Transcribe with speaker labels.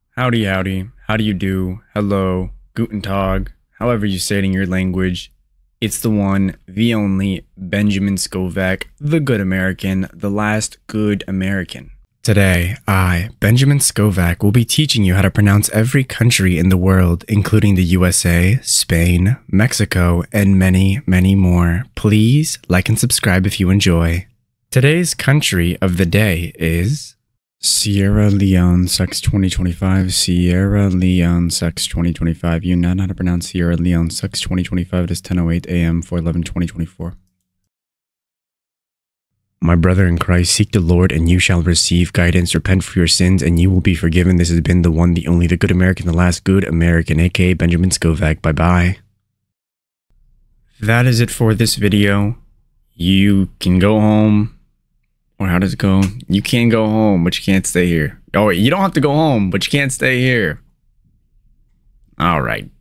Speaker 1: Howdy, howdy. How do you do? Hello, guten tag, however you say it in your language. It's the one, the only, Benjamin Scovach, the good American, the last good American. Today, I, Benjamin Scovach, will be teaching you how to pronounce every country in the world, including the USA, Spain, Mexico, and many, many more. Please like and subscribe if you enjoy. Today's country of the day is Sierra Leone SEX 2025. Sierra Leone SEX 2025. You now know how to pronounce Sierra Leone SEX 2025. It is 10:08 a.m. 4/11/2024. My brother in Christ, seek the Lord and you shall receive guidance. Repent for your sins and you will be forgiven. This has been the one, the only, the good American, the last good American, aka Benjamin Scovach. Bye-bye. That is it for this video. You can go home. Or how does it go? You can go home, but you can't stay here. Oh, wait, you don't have to go home, but you can't stay here. All right.